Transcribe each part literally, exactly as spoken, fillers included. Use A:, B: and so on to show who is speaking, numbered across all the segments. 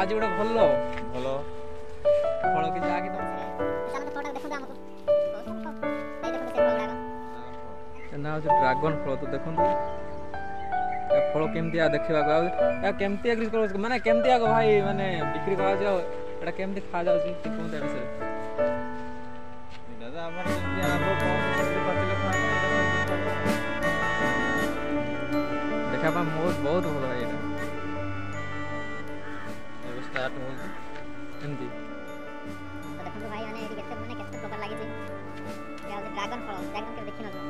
A: आज गोटे भल भल फल किसी आगे ना हूँ ड्रागन फल तो देखो फल केमती देखा केमती माने केमती आग भाई माने बिक्री करा केमती खा जा देखा बहुत बहुत भल भाई स्टार्ट हो एमती
B: देखो भाई माने एडी केते माने केते प्रकार लागि छै या ड्रैगन फल ड्रैगन के देखि न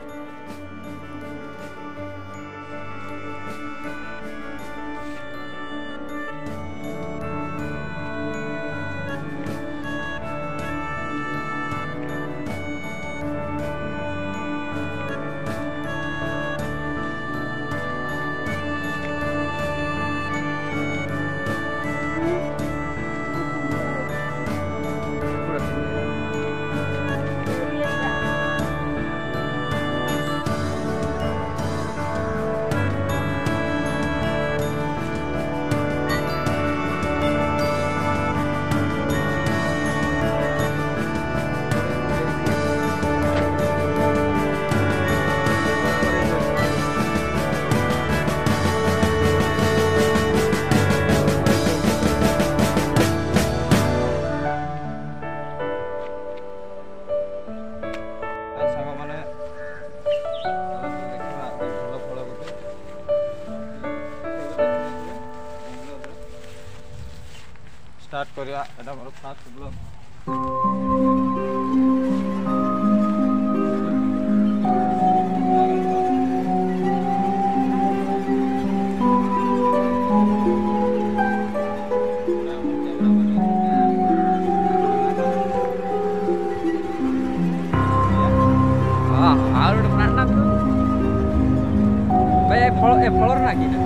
A: स्टार्ट करिया एटा मोर फास्ट ब्लॉग हां आउट फ्रंट ना भाई ए फल ए फलर ना की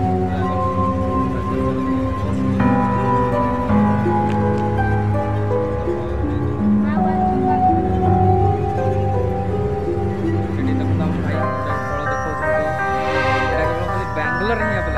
A: बेंगलोर नहीं है